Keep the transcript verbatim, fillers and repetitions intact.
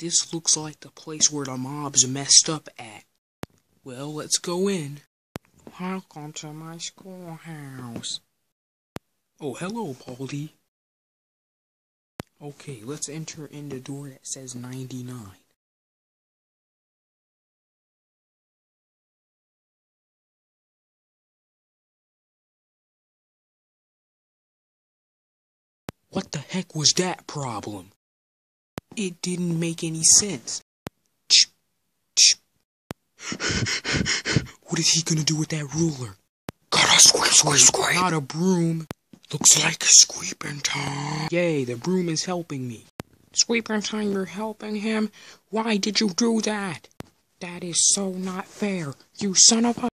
This looks like the place where the mob's messed up at. Well, let's go in. Welcome to my schoolhouse. Oh, hello, Baldi. Okay, let's enter in the door that says ninety-nine. What the heck was that problem? It didn't make any sense. What is he gonna do with that ruler? Gotta squeak, squeak, squeak. Not a broom. Looks like sweeping time. Yay, the broom is helping me. Sweeping time, you're helping him? Why did you do that? That is so not fair, you son of a...